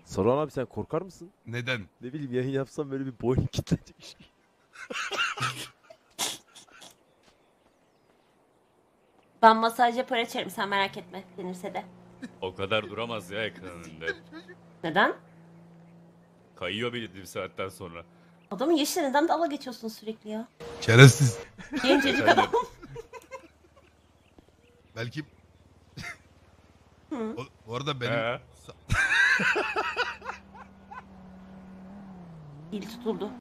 Saruhan abi sen korkar mısın? Neden? Ne bileyim yayın yapsam böyle bir boyun kilitlenecek. Ben masaj yapar açarım, sen merak etme denirse de. O kadar duramaz ya ekran önünde. Neden? Kayıyor bir saatten sonra. Adamın yaşına neden dalga geçiyorsun sürekli ya? Şerefsiz. Gencecik Efendim? adam. Belki... Hı. Bu arada benim... He. Dil tutuldu.